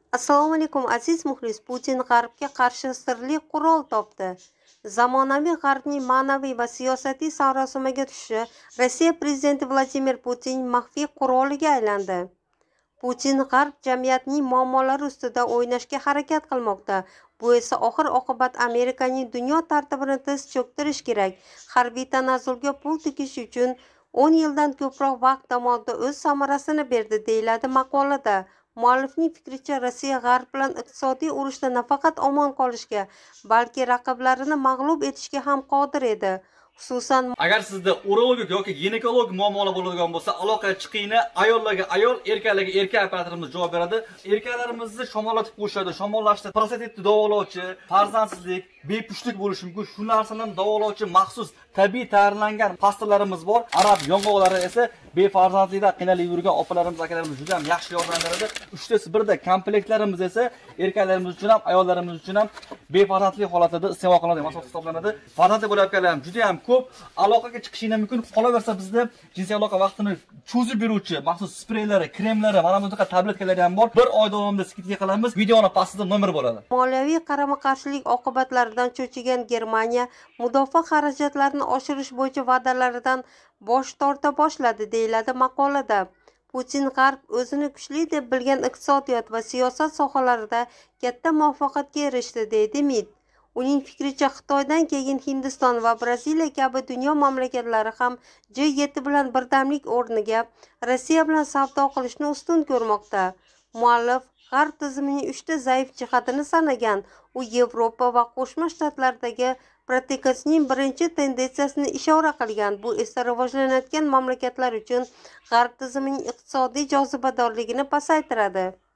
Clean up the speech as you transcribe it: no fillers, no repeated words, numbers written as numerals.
Assalomu alaykum aziz muxlis. Putin G'arbga qarshi sirli qurol topdi. Zamonaviy G'arbning ma'naviy va siyosiy sarosimaga tushishi Rossiya prezidenti Vladimir Putinning maxfiy quroliga aylandi. Putin G'arb jamiyatining muammolari ustida o'ynashga harakat qilmoqda. Bu esa oxir-oqibat Amerikaning dunyo tartibini tiz cho'ktirish kerak. Harbiy tanazzulga pul tikish uchun 10 yildan ko'proq vaqt davomida o'z samarasini berdi, deyiladi maqolada. Muallifning fikricha, Rossiya G'arb bilan iqtisodiy urushda nafaqat omon qolishga, balki raqiblarini mag'lub etishga ham qodir edi. Xususan, agar sizda urologik yoki ginekologik muammolar bo'ladigan bo'lsa, aloqaga chiqingni. Ayollarga ayol, erkaklarga erkak operatorimiz javob beradi. Erkaklarimizni shamollatib qo'yishadi. Shamollashda prostatitni davolovchi, farzandsizlik, bepushtlik bo'lishi mumkin. Shu narsalarni davolovchi maxsus tabiiy tayyorlangan pastalarimiz bor. Arab yong'oqlari esa befarzandlikda qiynalib yurgan opalarimiz, akalarimiz juda ham yaxshi yordam beradi. Uchtasi birda komplektlarimiz esa erkaklarimiz uchun ham, ayollarimiz uchun ham befarzandlik holatida iste'mol qilinadigan mahsulot hisoblanadi. Farzandli bo'layotganlar ham juda ham ko'p. Aloqaga chiqishinglar mumkin. Qolaversa bizda jinsiy aloqa vaqtini cho'zib beruvchi maxsus spreylari, kremlari, mana bunaqa tabletkalari ham bor. Bir oy davomida skidka qilamiz. Videoni pastida nomer bo'ladi. moliyaviy qarama-qarshilik oqibatlaridan cho'chigan Germaniya mudofaa xarajatlarini oshirish bo'yicha va'dalaridan bosh torta boshladi, deyiladi maqolada. Putin G'arb o'zini kuchli deb bilgan iqtisodiyot va siyosat sohalarida katta muvaffaqiyatga erishdi, deydi MIT. Uning fikricha, Xitoydan keyin Hindiston va Braziliya kabi dunyo mamlakatlari ham G7 bilan birdamlik o'rniga Rossiya bilan savdo qilishni ustun ko'rmoqda. Muallif G'arb tizimining 3 ta zaif jihatini sanagan. U Yevropa va Qo'shma Shtatlardagi proteksionizmning birinchi tendensiyasini ishora qilgan. Bu esa rivojlanayotgan mamlakatlar uchun G'arb tizimining iqtisodiy jozibadorligini pasaytiradi.